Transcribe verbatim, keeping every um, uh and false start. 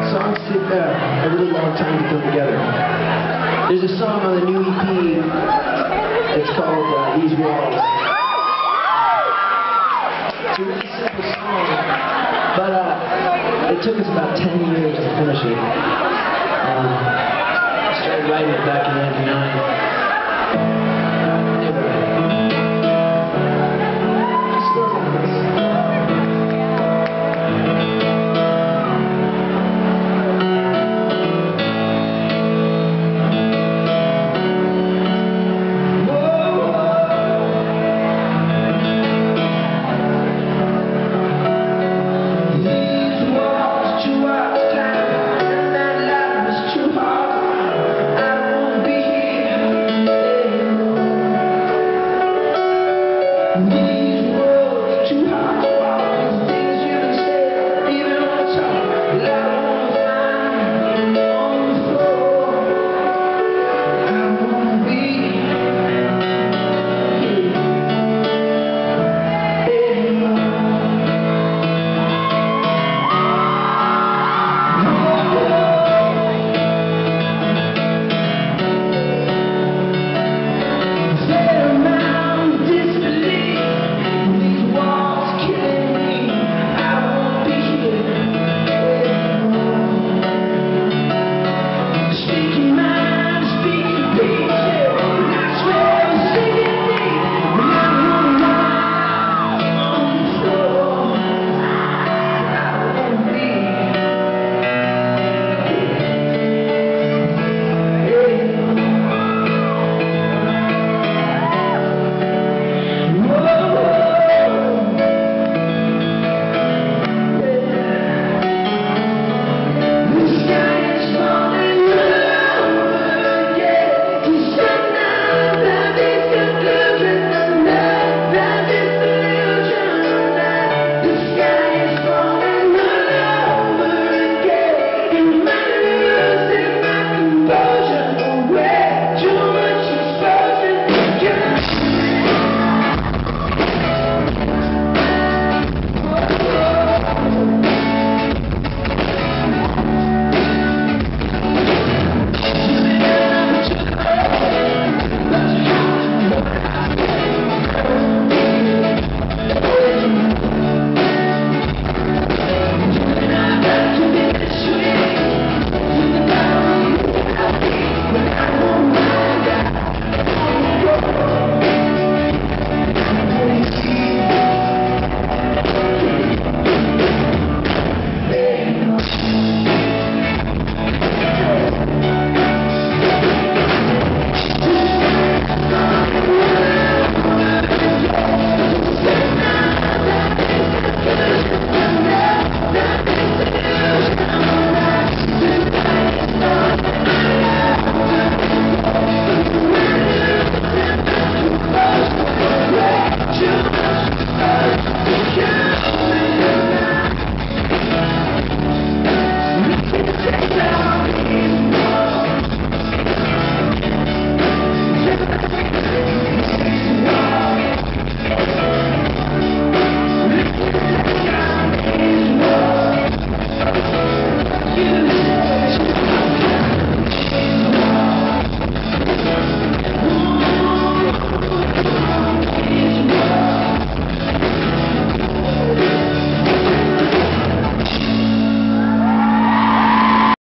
Songs take uh, a really long time to come together. There's a song on the new E P. It's called uh, These Walls. It's a really simple song, but uh, it took us about ten years to finish it. Um, I started writing it back in ninety-nine.